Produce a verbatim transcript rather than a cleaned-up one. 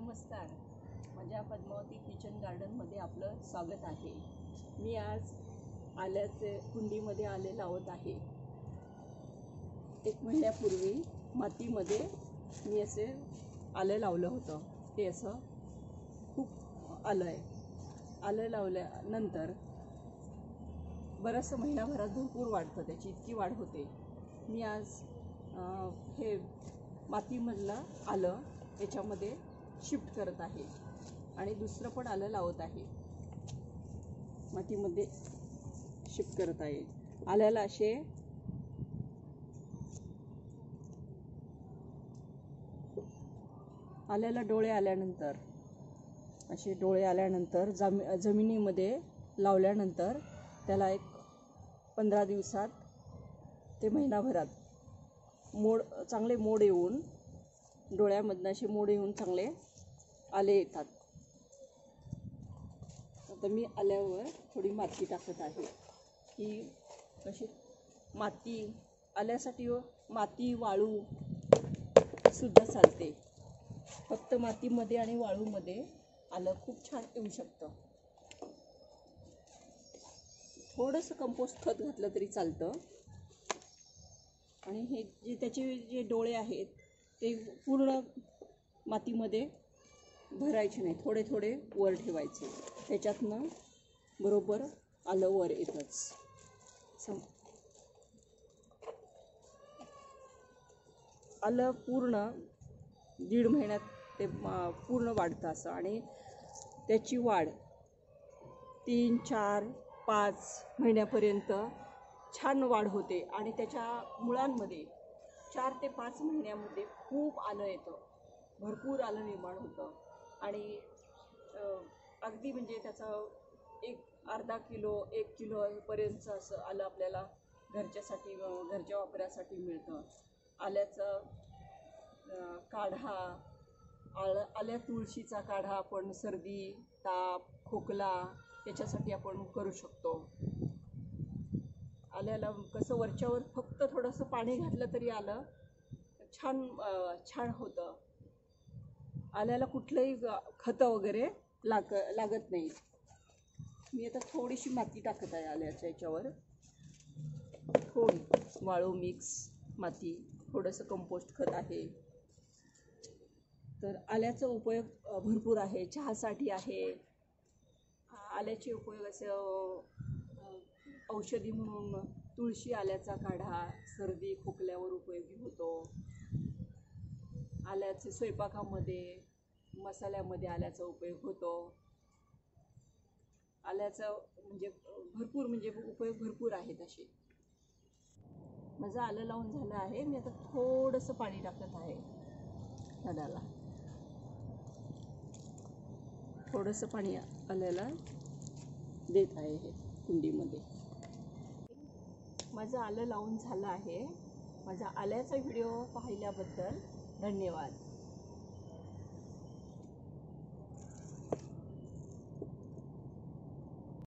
नमस्कार, माझ्या पद्मावती किचन गार्डनमध्ये आपलं स्वागत आहे। मी आज आल्याचे कुंडीमध्ये आले लावत आहे। एक महिन्यापूर्वी मातीमध्ये मी असे आलं लावलं होतं। ते असं खूप आलं आहे। आलं लावल्यानंतर बरंचसं महिनाभरात भरपूर वाढतं, त्याची इतकी वाढ होते। मी आज हे मातीमधलं आलं याच्यामध्ये शिफ्ट करत आहे आणि दुसरं पण आलं लावत आहे। मातीमध्ये शिफ्ट करत आहे। आल्याला असे आल्याला डोळे आल्यानंतर असे डोळे आल्यानंतर जमी जमिनीमध्ये लावल्यानंतर त्याला एक पंधरा दिवसात ते महिनाभरात मोड चांगले मोड येऊन डोळ्यामधनं असे मोड येऊन चांगले आले येतात। आता मी आल्यावर थोडी माती टाकत आहे की कशी माती आल्यासाठी माती वाळू सुद्धा चालते। फक्त मातीमध्ये आणि वाळूमध्ये आलं खूप छान येऊ शकतं। थोडंसं कंपोस्ट खत घातलं तरी चालतं। आणि हे जे त्याचे जे डोळे आहेत ते पूर्ण मातीमध्ये भरायचे नाही, थोडे थोडे वर ठेवायचे। त्याच्यातनं बरोबर आलं वर येतच। सम आलं पूर्ण दीड महिन्यात ते पूर्ण वाढतं असं। आणि त्याची वाढ तीन चार पाच महिन्यापर्यंत छान वाढ होते। आणि त्याच्या मुळांमध्ये चार ते पाच महिन्यामध्ये खूप आलं येतं, भरपूर आलं निर्माण होतं। आणि अगदी म्हणजे त्याचं एक अर्धा किलो एक किलोपर्यंत असं आलं आपल्याला घरच्यासाठी घरच्या वापरासाठी मिळतं। आल्याचं काढा, आलं आल्या तुळशीचा काढा आपण सर्दी ताप खोकला याच्यासाठी आपण करू शकतो। आल्याला कसं वरच्यावर फक्त थोडंसं पाणी घातलं तरी आलं छान छान होतं। आल्याला कुठलंही खतं वगैरे लाग लागत नाही। मी आता थोडीशी माती टाकत आहे आल्याच्या याच्यावर, थोडी वाळू मिक्स माती, थोडंसं कंपोस्ट खत आहे। तर आल्याचा उपयोग भरपूर आहे, चहासाठी आहे। आल्याचे उपयोग असं औषधी म्हणून तुळशी आल्याचा काढा सर्दी खोकल्यावर उपयोगी होतो। आल्याचे स्वयंपाकामध्ये मसाल्यामध्ये आल्याचा उपयोग होतो। आल्याचं म्हणजे भरपूर म्हणजे उपयोग भरपूर आहेत असे। माझं आलं लावून झालं आहे। मी आता थोडंसं पाणी टाकत आहे झाडाला, थोडंसं पाणी आल्याला देत आहे हे कुंडीमध्ये। माझं आलं लावून झालं आहे। माझा आल्याचा व्हिडिओ पाहिल्याबद्दल धन्यवाद।